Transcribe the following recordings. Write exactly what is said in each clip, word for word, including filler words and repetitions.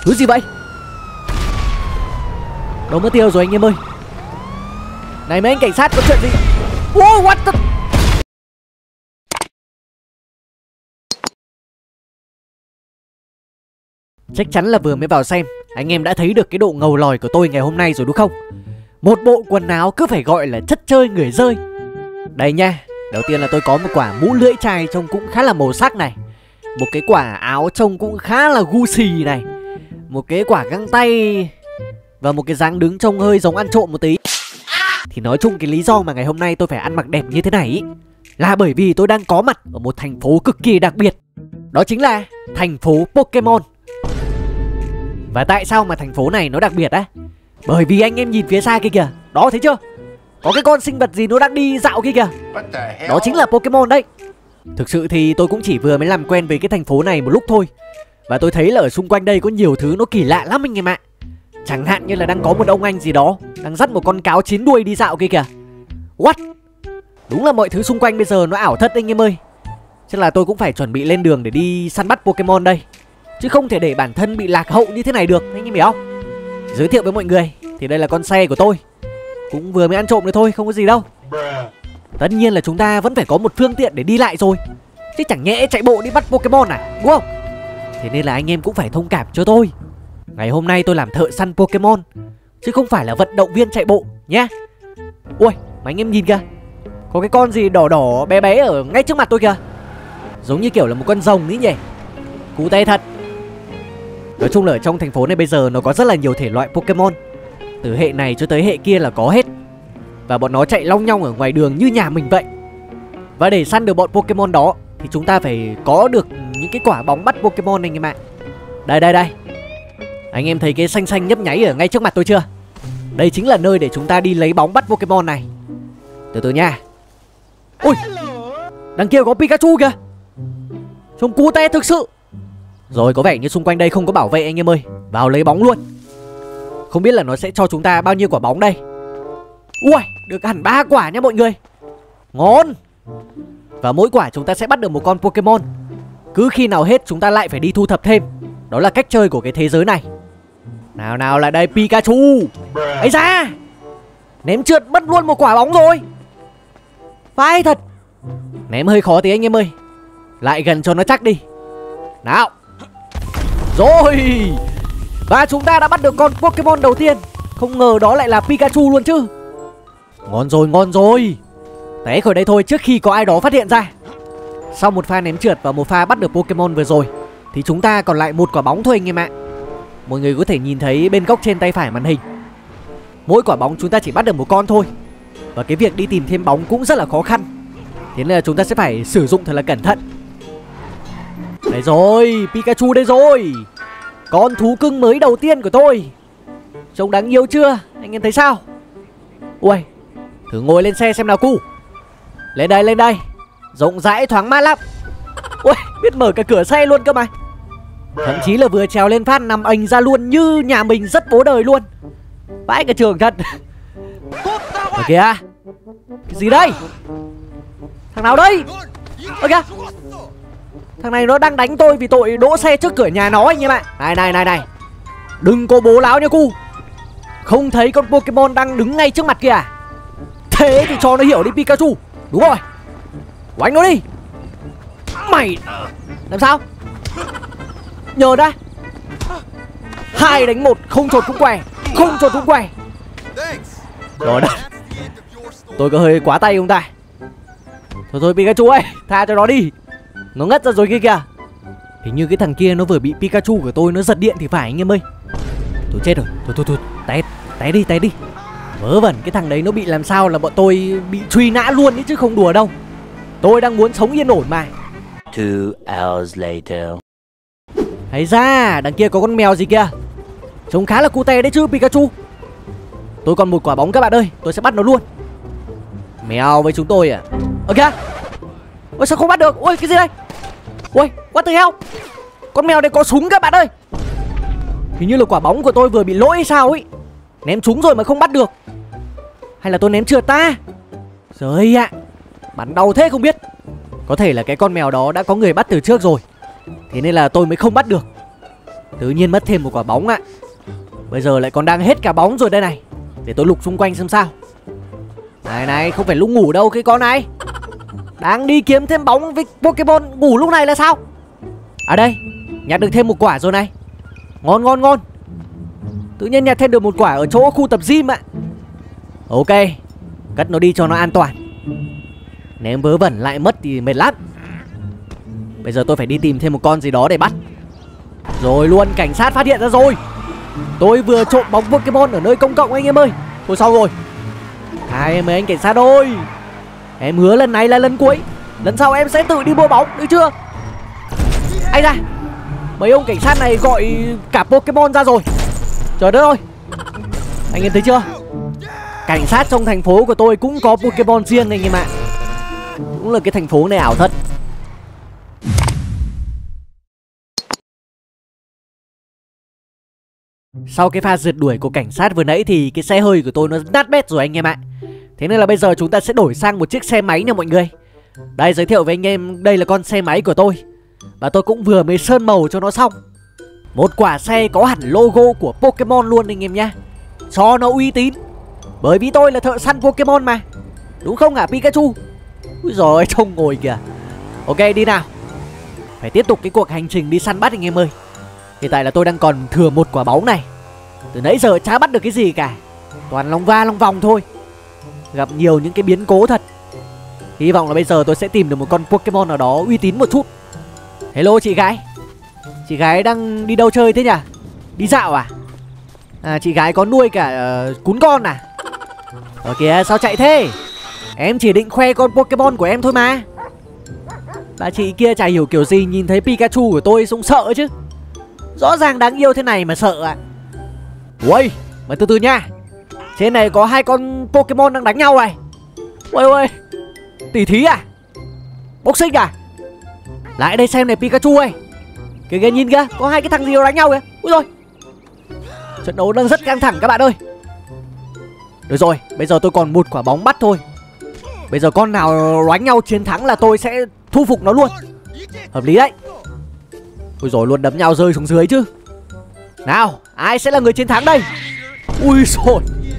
Thứ gì vậy? Đâu mất tiêu rồi anh em ơi. Này mấy anh cảnh sát có chuyện gì? Wow, what the... Chắc chắn là vừa mới vào xem anh em đã thấy được cái độ ngầu lòi của tôi ngày hôm nay rồi đúng không? Một bộ quần áo cứ phải gọi là chất chơi người rơi. Đây nha. Đầu tiên là tôi có một quả mũ lưỡi chai trông cũng khá là màu sắc này. Một cái quả áo trông cũng khá là Gucci này. Một cái quả găng tay. Và một cái dáng đứng trông hơi giống ăn trộm một tí. Thì nói chung cái lý do mà ngày hôm nay tôi phải ăn mặc đẹp như thế này ý, là bởi vì tôi đang có mặt ở một thành phố cực kỳ đặc biệt. Đó chính là thành phố Pokemon. Và tại sao mà thành phố này nó đặc biệt á? Bởi vì anh em nhìn phía xa kia kìa. Đó thấy chưa? Có cái con sinh vật gì nó đang đi dạo kia kìa. Đó chính là Pokemon đấy. Thực sự thì tôi cũng chỉ vừa mới làm quen với cái thành phố này một lúc thôi. Và tôi thấy là ở xung quanh đây có nhiều thứ nó kỳ lạ lắm anh em ạ. Chẳng hạn như là đang có một ông anh gì đó đang dắt một con cáo chín đuôi đi dạo kia kìa. What? Đúng là mọi thứ xung quanh bây giờ nó ảo thật anh em ơi. Chắc là tôi cũng phải chuẩn bị lên đường để đi săn bắt Pokemon đây. Chứ không thể để bản thân bị lạc hậu như thế này được, anh em hiểu không? Giới thiệu với mọi người, thì đây là con xe của tôi. Cũng vừa mới ăn trộm đấy thôi, không có gì đâu. Tất nhiên là chúng ta vẫn phải có một phương tiện để đi lại rồi. Chứ chẳng nhẽ chạy bộ đi bắt Pokemon à, đúng không? Thế nên là anh em cũng phải thông cảm cho tôi. Ngày hôm nay tôi làm thợ săn Pokemon, chứ không phải là vận động viên chạy bộ nhá. Ui, mà anh em nhìn kìa. Có cái con gì đỏ đỏ bé bé ở ngay trước mặt tôi kìa. Giống như kiểu là một con rồng ấy nhỉ. Cú tay thật. Nói chung là ở trong thành phố này bây giờ nó có rất là nhiều thể loại Pokemon. Từ hệ này cho tới hệ kia là có hết. Và bọn nó chạy long nhong ở ngoài đường như nhà mình vậy. Và để săn được bọn Pokemon đó thì chúng ta phải có được những cái quả bóng bắt Pokemon anh em ạ. Đây đây đây. Anh em thấy cái xanh xanh nhấp nháy ở ngay trước mặt tôi chưa? Đây chính là nơi để chúng ta đi lấy bóng bắt Pokemon này. Từ từ nha. Ui, đằng kia có Pikachu kìa. Trông cute thực sự. Rồi có vẻ như xung quanh đây không có bảo vệ anh em ơi. Vào lấy bóng luôn. Không biết là nó sẽ cho chúng ta bao nhiêu quả bóng đây. Ui, được hẳn ba quả nha mọi người. Ngon. Và mỗi quả chúng ta sẽ bắt được một con Pokemon. Cứ khi nào hết chúng ta lại phải đi thu thập thêm. Đó là cách chơi của cái thế giới này. Nào nào lại đây Pikachu. Ấy da. Ném trượt mất luôn một quả bóng rồi. Vai thật. Ném hơi khó tí anh em ơi. Lại gần cho nó chắc đi. Nào. Rồi. Và chúng ta đã bắt được con Pokemon đầu tiên. Không ngờ đó lại là Pikachu luôn chứ. Ngon rồi, ngon rồi. Té khỏi đây thôi trước khi có ai đó phát hiện ra. Sau một pha ném trượt và một pha bắt được Pokemon vừa rồi thì chúng ta còn lại một quả bóng thôi anh em ạ. Mọi người có thể nhìn thấy bên góc trên tay phải màn hình. Mỗi quả bóng chúng ta chỉ bắt được một con thôi. Và cái việc đi tìm thêm bóng cũng rất là khó khăn. Thế nên là chúng ta sẽ phải sử dụng thật là cẩn thận. Đây rồi, Pikachu đây rồi. Con thú cưng mới đầu tiên của tôi. Trông đáng yêu chưa? Anh em thấy sao? Ui, thử ngồi lên xe xem nào cu. Lên đây, lên đây. Rộng rãi thoáng mát lắm. Ui, biết mở cả cửa xe luôn cơ mà. Thậm chí là vừa trèo lên phát nằm ành ra luôn như nhà mình rất bố đời luôn. Vãi cả trường thật. Ở kìa. Cái gì đây? Thằng nào đây? Ơ kìa. Thằng này nó đang đánh tôi vì tội đỗ xe trước cửa nhà nó anh em ạ. Này này này này. Đừng có bố láo nha cu. Không thấy con Pokemon đang đứng ngay trước mặt kìa à? Thế thì cho nó hiểu đi Pikachu. Đúng rồi. Quánh nó đi. Mày làm sao? Nhờ đã. Hai đánh một, không chột cũng què. Không chột cũng què. Rồi đó. Tôi có hơi quá tay không ta? Thôi thôi Pikachu ơi, tha cho nó đi. Nó ngất ra rồi kia kìa. Hình như cái thằng kia nó vừa bị Pikachu của tôi nó giật điện thì phải anh em ơi. Tôi chết rồi. Thôi thôi thôi, té, té đi, té đi. Vớ vẩn, cái thằng đấy nó bị làm sao là bọn tôi bị truy nã luôn ấy chứ không đùa đâu. Tôi đang muốn sống yên ổn mà. Two hours later. Hay ra, đằng kia có con mèo gì kìa. Trông khá là cute đấy chứ Pikachu. Tôi còn một quả bóng các bạn ơi, tôi sẽ bắt nó luôn. Mèo với chúng tôi à? Ơ kìa. Ôi sao không bắt được? Ôi cái gì đây? Ôi, what the hell? Con mèo này có súng các bạn ơi. Hình như là quả bóng của tôi vừa bị lỗi hay sao ấy. Ném trúng rồi mà không bắt được. Hay là tôi ném trượt ta? Trời ạ, bắn đau thế không biết. Có thể là cái con mèo đó đã có người bắt từ trước rồi, thế nên là tôi mới không bắt được. Tự nhiên mất thêm một quả bóng ạ. Bây giờ lại còn đang hết cả bóng rồi đây này. Để tôi lục xung quanh xem sao. Này này, không phải lúc ngủ đâu cái con này. Đang đi kiếm thêm bóng với Pokemon, ngủ lúc này là sao? À đây, nhặt được thêm một quả rồi này. Ngon ngon ngon. Tự nhiên nhặt thêm được một quả ở chỗ khu tập gym ạ. Ok, cất nó đi cho nó an toàn. Nếu vớ vẩn lại mất thì mệt lắm. Bây giờ tôi phải đi tìm thêm một con gì đó để bắt. Rồi luôn, cảnh sát phát hiện ra rồi. Tôi vừa trộm bóng Pokemon ở nơi công cộng anh em ơi. Thôi xong rồi. Hai mấy anh cảnh sát ơi, em hứa lần này là lần cuối. Lần sau em sẽ tự đi mua bóng, được chưa? Ây da, mấy ông cảnh sát này gọi cả Pokemon ra rồi. Trời đất ơi, anh em thấy chưa? Cảnh sát trong thành phố của tôi cũng có Pokemon riêng anh em ạ. Cũng là cái thành phố này ảo thật. Sau cái pha rượt đuổi của cảnh sát vừa nãy thì cái xe hơi của tôi nó nát bét rồi anh em ạ. Thế nên là bây giờ chúng ta sẽ đổi sang một chiếc xe máy nha mọi người. Đây, giới thiệu với anh em, đây là con xe máy của tôi. Và tôi cũng vừa mới sơn màu cho nó xong. Một quả xe có hẳn logo của Pokemon luôn anh em nhá. Cho nó uy tín. Bởi vì tôi là thợ săn Pokemon mà. Đúng không hả Pikachu? Úi dồi ôi, trông ngồi kìa. Ok, đi nào. Phải tiếp tục cái cuộc hành trình đi săn bắt anh em ơi. Hiện tại là tôi đang còn thừa một quả bóng này. Từ nãy giờ chả bắt được cái gì cả. Toàn long va long vòng thôi. Gặp nhiều những cái biến cố thật. Hy vọng là bây giờ tôi sẽ tìm được một con Pokemon nào đó uy tín một chút. Hello chị gái. Chị gái đang đi đâu chơi thế nhỉ? Đi dạo à? À, chị gái có nuôi cả uh, cún con à? Ở kìa, sao chạy thế? Em chỉ định khoe con Pokemon của em thôi mà. Bà chị kia chả hiểu kiểu gì nhìn thấy Pikachu của tôi cũng sợ chứ. Rõ ràng đáng yêu thế này mà sợ à? Ui, mà từ từ nha. Trên này có hai con Pokemon đang đánh nhau này. Ui ui, tỷ thí à? Boxing à? Lại đây xem này Pikachu ơi. Kìa kìa, nhìn kìa, có hai cái thằng gì đó đánh nhau kìa. Ui rồi, trận đấu đang rất căng thẳng các bạn ơi. Được rồi, bây giờ tôi còn một quả bóng bắt thôi. Bây giờ con nào đánh nhau chiến thắng là tôi sẽ thu phục nó luôn. Hợp lý đấy. Ui rồi, luôn đấm nhau rơi xuống dưới chứ. Nào, ai sẽ là người chiến thắng đây? Ui rồi,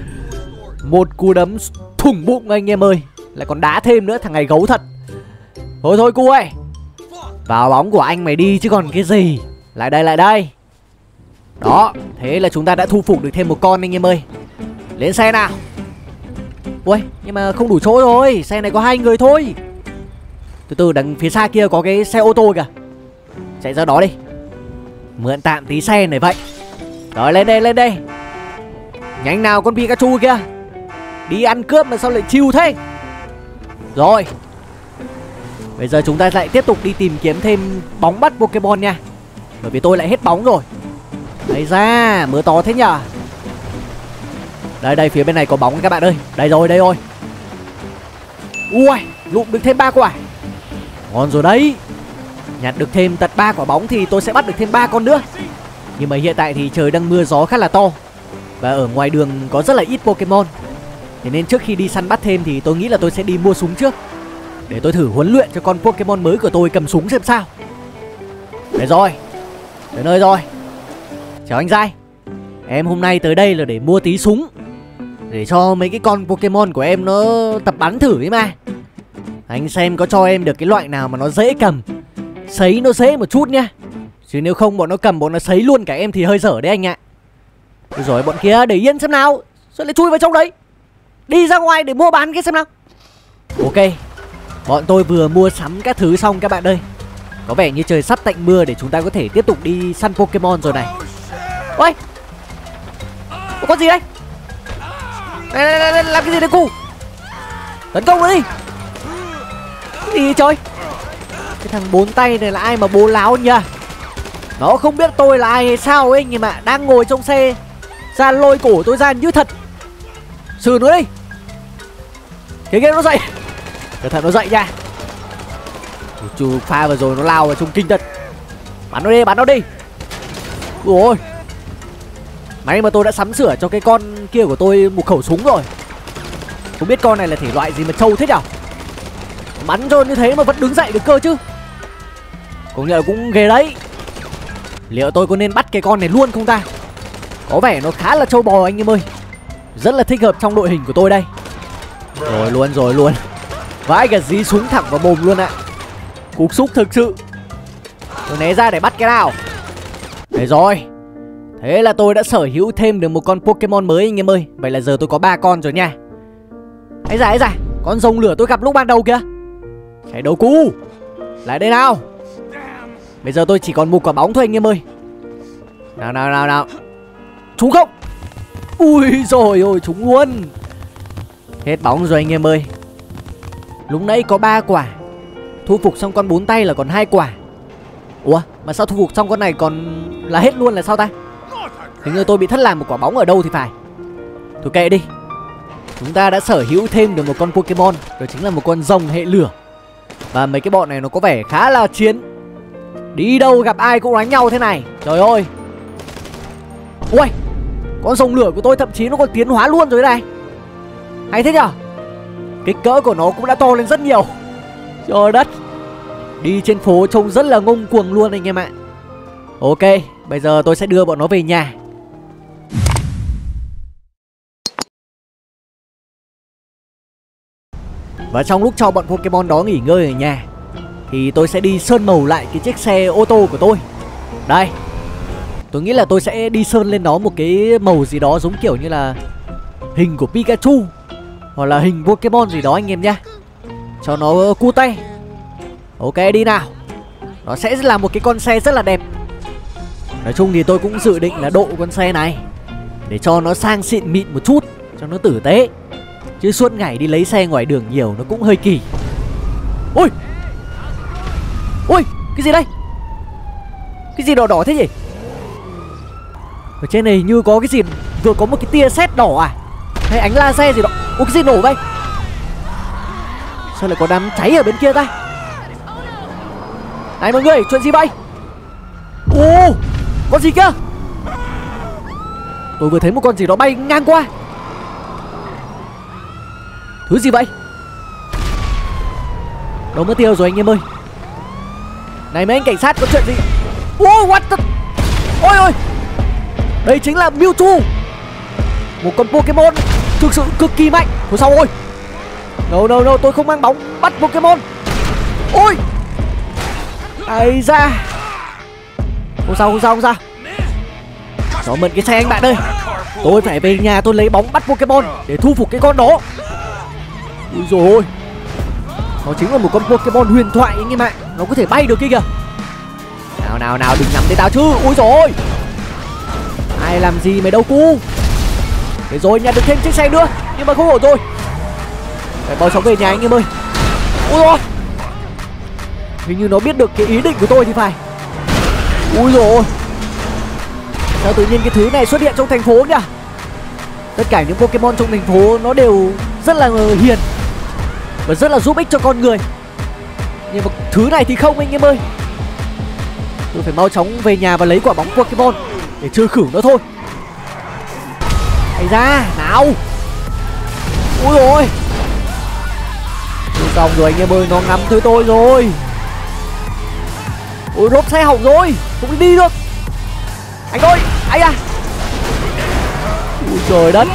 một cú đấm thủng bụng anh em ơi. Lại còn đá thêm nữa, thằng này gấu thật. Thôi thôi cu ơi, vào bóng của anh mày đi chứ còn cái gì. Lại đây lại đây. Đó, thế là chúng ta đã thu phục được thêm một con anh em ơi. Lên xe nào. Ui, nhưng mà không đủ chỗ rồi. Xe này có hai người thôi. Từ từ, đằng phía xa kia có cái xe ô tô kìa. Chạy ra đó đi. Mượn tạm tí xe này vậy. Rồi lên đây lên đây. Nhanh nào con Pikachu kia. Đi ăn cướp mà sao lại chill thế. Rồi, bây giờ chúng ta lại tiếp tục đi tìm kiếm thêm bóng bắt Pokemon nha. Bởi vì tôi lại hết bóng rồi. Đấy ra, mưa to thế nhở. Đây đây, phía bên này có bóng các bạn ơi. Đây rồi, đây rồi. Ui, lụm được thêm ba quả. Ngon rồi đấy. Nhặt được thêm tận ba quả bóng thì tôi sẽ bắt được thêm ba con nữa. Nhưng mà hiện tại thì trời đang mưa gió khá là to. Và ở ngoài đường có rất là ít Pokemon. Thế nên trước khi đi săn bắt thêm thì tôi nghĩ là tôi sẽ đi mua súng trước. Để tôi thử huấn luyện cho con Pokemon mới của tôi cầm súng xem sao. Đấy rồi, tới nơi rồi. Chào anh Giai. Em hôm nay tới đây là để mua tí súng. Để cho mấy cái con Pokemon của em nó tập bắn thử ấy mà. Anh xem có cho em được cái loại nào mà nó dễ cầm, sấy nó dễ một chút nhá. Chứ nếu không bọn nó cầm bọn nó sấy luôn cả em thì hơi dở đấy anh ạ. Được rồi, bọn kia để yên xem nào. Sao lại chui vào trong đấy? Đi ra ngoài để mua bán cái xem nào. Ok, bọn tôi vừa mua sắm các thứ xong các bạn ơi. Có vẻ như trời sắp tạnh mưa để chúng ta có thể tiếp tục đi săn Pokemon rồi này. Ôi, có con gì đây? Này, này, này, này, làm cái gì đây cu? Tấn công nó đi. Cái gì trời? Cái thằng bốn tay này là ai mà bố láo nhỉ? Nó không biết tôi là ai hay sao ấy, nhưng mà đang ngồi trong xe ra lôi cổ tôi ra như thật. Xử nó đi. Cái game nó dậy. Cẩn thận nó dậy nha. Chú pha vừa rồi nó lao vào trong kinh thật. Bắn nó đi, bắn nó đi. Ôi, may mà tôi đã sắm sửa cho cái con kia của tôi một khẩu súng rồi. Không biết con này là thể loại gì mà trâu thế nhở? Bắn cho như thế mà vẫn đứng dậy được cơ chứ. Công nhận là cũng ghê đấy. Liệu tôi có nên bắt cái con này luôn không ta? Có vẻ nó khá là trâu bò anh em ơi. Rất là thích hợp trong đội hình của tôi đây. Rồi luôn rồi luôn. Vãi cả dí súng thẳng vào mồm luôn ạ. Cục xúc thực sự. Tôi né ra để bắt cái nào. Đấy rồi. Thế là tôi đã sở hữu thêm được một con Pokemon mới anh em ơi. Vậy là giờ tôi có ba con rồi nha. Ấy da ấy da, con rồng lửa tôi gặp lúc ban đầu kìa. Cái đầu cu. Lại đây nào. Bây giờ tôi chỉ còn một quả bóng thôi anh em ơi. Nào nào nào nào. Trúng không? Ui rồi ôi, trúng luôn. Hết bóng rồi anh em ơi. Lúc nãy có ba quả. Thu phục xong con bốn tay là còn hai quả. Ủa mà sao thu phục xong con này còn là hết luôn là sao ta? Hình như tôi bị thất lạc một quả bóng ở đâu thì phải. Thôi kệ đi. Chúng ta đã sở hữu thêm được một con Pokemon. Đó chính là một con rồng hệ lửa. Và mấy cái bọn này nó có vẻ khá là chiến. Đi đâu gặp ai cũng đánh nhau thế này. Trời ơi. Ui, con rồng lửa của tôi thậm chí nó còn tiến hóa luôn rồi này. Hay thế nhở? Kích cỡ của nó cũng đã to lên rất nhiều. Trời đất. Đi trên phố trông rất là ngông cuồng luôn anh em ạ. Ok, bây giờ tôi sẽ đưa bọn nó về nhà. Và trong lúc cho bọn Pokemon đó nghỉ ngơi ở nhà thì tôi sẽ đi sơn màu lại cái chiếc xe ô tô của tôi. Đây. Tôi nghĩ là tôi sẽ đi sơn lên nó một cái màu gì đó giống kiểu như là hình của Pikachu hoặc là hình Pokemon gì đó anh em nhá. Cho nó cute. Ok đi nào. Nó sẽ là một cái con xe rất là đẹp. Nói chung thì tôi cũng dự định là độ con xe này để cho nó sang xịn mịn một chút, cho nó tử tế. Chứ suốt ngày đi lấy xe ngoài đường nhiều nó cũng hơi kỳ. Ôi. Ôi, cái gì đây? Cái gì đỏ đỏ thế nhỉ? Ở trên này như có cái gì. Vừa có một cái tia sét đỏ à? Hay ánh laser gì đó. Ôi cái gì nổ vậy? Sao lại có đám cháy ở bên kia ta? Này mọi người, chuyện gì vậy? Ồ, con gì kia? Tôi vừa thấy một con gì đó bay ngang qua. Thứ gì vậy? Đâu mất tiêu rồi anh em ơi. Này mấy anh cảnh sát, có chuyện gì? Ôi what the... Ôi ôi. Đây chính là Mewtwo. Một con Pokemon thực sự cực kỳ mạnh. Thôi sao ôi. No no no, tôi không mang bóng bắt Pokemon. Ôi. Ây da. Không sao không sao không sao. Cho mượn cái xe anh bạn ơi. Tôi phải về nhà tôi lấy bóng bắt Pokemon để thu phục cái con đó. Ui dồi ôi. Nó chính là một con Pokemon huyền thoại anh em ạ. Nó có thể bay được kia kìa. Nào nào nào, đừng nhắm tới tao chứ. Ui dồi ôi. Ai làm gì mày đâu cu. Để rồi nhặt được thêm chiếc xe nữa. Nhưng mà không ổn rồi. Phải mau chóng về nhà anh em ơi. Ui dồi. Hình như nó biết được cái ý định của tôi thì phải. Ui dồi ôi. Sao tự nhiên cái thứ này xuất hiện trong thành phố nhỉ? Tất cả những Pokemon trong thành phố nó đều rất là hiền và rất là giúp ích cho con người. Nhưng mà thứ này thì không anh em ơi. Tôi phải mau chóng về nhà và lấy quả bóng Pokemon để trừ khử nó thôi. Hãy ra, nào. Ui ôi. Xong rồi anh em ơi, nó ngắm tới tôi rồi. Ôi lốp xe hỏng rồi, không đi được. Anh ơi, ai à. Ui trời đất.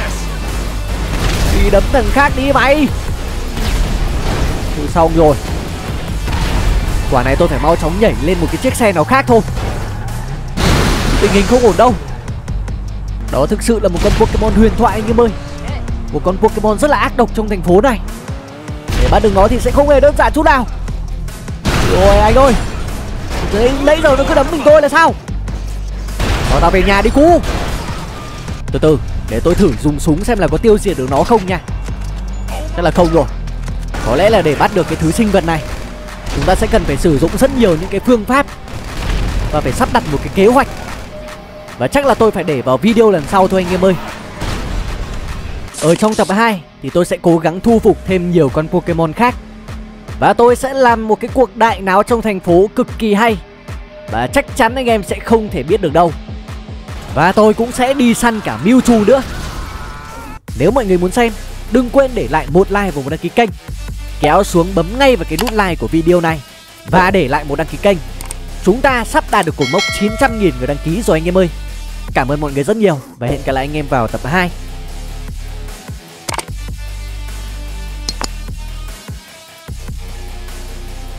Đi đấm thằng khác đi mày. Thôi xong rồi. Quả này tôi phải mau chóng nhảy lên một cái chiếc xe nào khác thôi. Tình hình không ổn đâu. Đó thực sự là một con Pokemon huyền thoại anh em ơi. Một con Pokemon rất là ác độc trong thành phố này. Để bắt được nó thì sẽ không hề đơn giản chút nào. Rồi anh ơi. Đấy, nãy giờ nó cứ đấm mình tôi là sao? Cho tao về nhà đi cu. Từ từ, để tôi thử dùng súng xem là có tiêu diệt được nó không nha. Chắc là không rồi. Có lẽ là để bắt được cái thứ sinh vật này, chúng ta sẽ cần phải sử dụng rất nhiều những cái phương pháp và phải sắp đặt một cái kế hoạch. Và chắc là tôi phải để vào video lần sau thôi anh em ơi. Ở trong tập hai thì tôi sẽ cố gắng thu phục thêm nhiều con Pokemon khác. Và tôi sẽ làm một cái cuộc đại náo trong thành phố cực kỳ hay. Và chắc chắn anh em sẽ không thể biết được đâu. Và tôi cũng sẽ đi săn cả Mewtwo nữa. Nếu mọi người muốn xem, đừng quên để lại một like và một đăng ký kênh. Kéo xuống bấm ngay vào cái nút like của video này và để lại một đăng ký kênh. Chúng ta sắp đạt được cột mốc chín trăm nghìn người đăng ký rồi anh em ơi. Cảm ơn mọi người rất nhiều và hẹn gặp lại anh em vào tập hai.